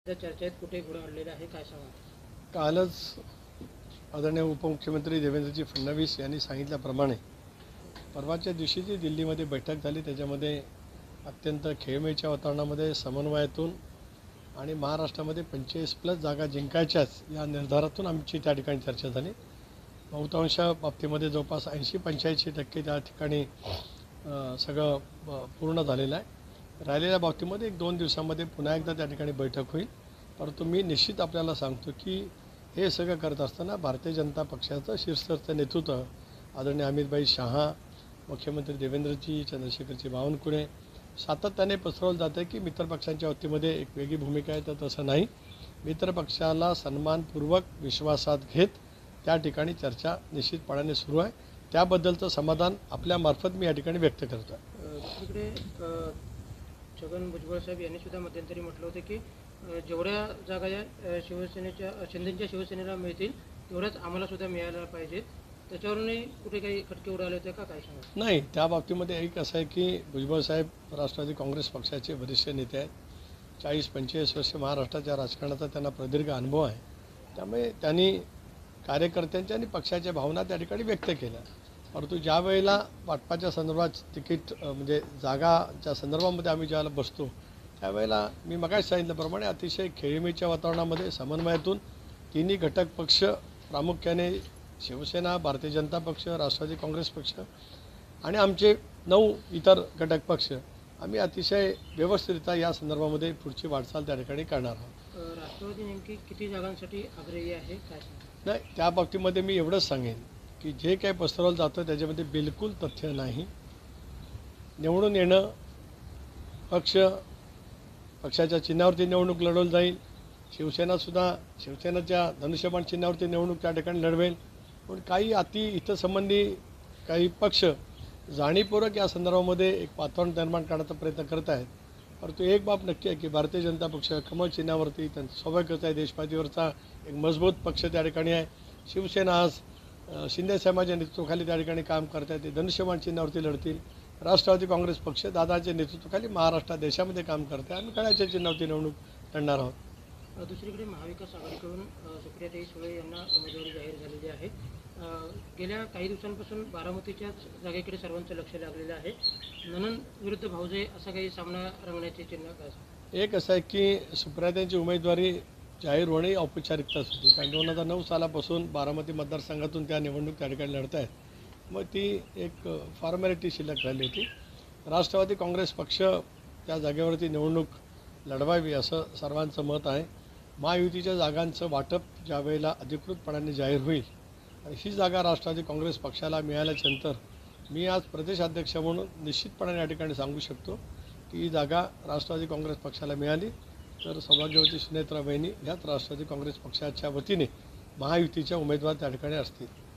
चर्चेत कुठे घोडा आणलेला आहे काय सांगा? कालच आदरणीय उपमुख्यमंत्री देवेंद्रजी फडणवीस यांनी सांगितल्याप्रमाणे परवाच्या दिवशी जी दिल्लीमध्ये बैठक झाली त्याच्यामध्ये अत्यंत खेळमेळीच्या वातावरणामध्ये समन्वयातून आणि महाराष्ट्रामध्ये 45+ जागा जिंकायच्याच या निर्धारातून आमची त्या ठिकाणी चर्चा झाली। बहुतांश बाबतीमध्ये जवळपास 80-85% त्या ठिकाणी सगळं पूर्ण झालेलं आहे। राहिलेल्या बाबतीमध्ये 1-2 दिवसांमध्ये पुन्हा एकदा त्या ठिकाणी बैठक होईल। परंतु मी निश्चित आपल्याला सांगतो की हे सगळं करत असताना भारतीय जनता पक्षाचं शीर्षस्थचं नेतृत्व आदरणीय अमितभाई शहा, मुख्यमंत्री देवेंद्रजी, चंद्रशेखरजी बावनकुळे सातत्याने पसरवलं जातं आहे की मित्रपक्षांच्या वतीमध्ये एक वेगळी भूमिका आहे, तर तसं नाही। मित्रपक्षाला सन्मानपूर्वक विश्वासात घेत त्या ठिकाणी चर्चा निश्चितपणाने सुरू आहे। त्याबद्दलचं समाधान आपल्यामार्फत मी या ठिकाणी व्यक्त करतो आहे। दुसरीकडे छगन भुजबळ साहेब यांनी सुद्धा मध्यंतरी म्हटलं होतं की जेवढ्या जागा या शिवसेनेच्या शिंदेच्या शिवसेनेला मिळतील तेवढ्याच आम्हाला सुद्धा मिळायला पाहिजेत, त्याच्यावरूनही कुठे काही खटके उडाले होते का, काय सांगा? नाही, त्या बाबतीमध्ये एक असं आहे की भुजबळ साहेब राष्ट्रवादी काँग्रेस पक्षाचे वरिष्ठ नेते आहेत। 40-45 वर्ष महाराष्ट्राच्या राजकारणाचा त्यांना प्रदीर्घ अनुभव आहे। त्यामुळे त्यांनी कार्यकर्त्यांच्या आणि पक्षाच्या भावना त्या ठिकाणी व्यक्त केल्या। परंतु ज्या वेळेला वाटपाच्या संदर्भात तिकीट म्हणजे जागाच्या संदर्भामध्ये आम्ही ज्यावेळेला बसतो त्यावेळेला मी मगाशी सांगितल्याप्रमाणे अतिशय खेळीमेळीच्या वातावरणामध्ये समन्वयातून तिन्ही घटक पक्ष प्रामुख्याने शिवसेना, भारतीय जनता पक्ष, राष्ट्रवादी काँग्रेस पक्ष आणि आमचे 9 इतर घटक पक्ष आम्ही अतिशय व्यवस्थितरित्या या संदर्भामध्ये पुढची वाटचाल त्या ठिकाणी करणार आहोत। राष्ट्रवादी नेमकी किती जागांसाठी आग्रही आहे काय सांगा? नाही, त्या बाबतीमध्ये मी एवढंच सांगेन की जे काही पसरवलं जातं त्याच्यामध्ये बिलकुल तथ्य नाही। निवडून येणं पक्षाच्या चिन्हावरती निवडणूक लढवली जाईल। शिवसेनासुद्धा शिवसेनेच्या धनुष्यबाण चिन्हावरती निवडणूक त्या ठिकाणी लढवेल। पण काही हितसंबंधी काही पक्ष जाणीवपूर्वक या संदर्भामध्ये एक वातावरण निर्माण करण्याचा प्रयत्न करत आहेत। परंतु एक बाब नक्की आहे की भारतीय जनता पक्ष कमळ चिन्हावरती त्यांचं स्वाभाविकच आहे, देशपातळीवरचा एक मजबूत पक्ष त्या ठिकाणी आहे। शिवसेना आज शिंदे साहेबांच्या नेतृत्वाखाली त्या ठिकाणी काम करत आहे, ते धनुष्यबाण चिन्हावरती लढतील। राष्ट्रवादी काँग्रेस पक्ष दादाच्या नेतृत्वाखाली महाराष्ट्रात देशामध्ये काम करते, आम्ही कळ्याच्या चिन्हावरती निवडणूक लढणार आहोत। दुसरीकडे महाविकास आघाडीकडून सुप्रियाताई सुळे यांना उमेदवारी जाहीर झालेली आहे। गेल्या काही दिवसांपासून बारामतीच्याच जागेकडे सर्वांचं लक्ष लागलेलं आहे। ननन विरुद्ध भाऊजे असा काही सामना रंगण्याचे चिन्ह काय? एक असं आहे की सुप्रियाताईंची उमेदवारी जाहीर होणे औपचारिकताच होती, कारण 2009 सालापासून बारामती मतदारसंघातून त्या निवडणूक त्या ठिकाणी लढत आहेत। मग ती एक फॉर्मॅलिटी शिल्लक राहिली होती। राष्ट्रवादी काँग्रेस पक्ष त्या जागेवरती निवडणूक लढवावी असं सर्वांचं मत आहे। महायुतीच्या जागांचं वाटप ज्या वेळेला अधिकृतपणाने जाहीर होईल आणि ही जागा राष्ट्रवादी काँग्रेस पक्षाला मिळाल्यानंतर मी आज प्रदेशाध्यक्ष म्हणून निश्चितपणाने या ठिकाणी सांगू शकतो की ही जागा राष्ट्रवादी काँग्रेस पक्षाला मिळाली तर सौभाग्यवती सुनेत्रा वहिनी ह्याच राष्ट्रवादी काँग्रेस पक्षाच्या वतीने महायुतीच्या उमेदवार त्या ठिकाणी असतील।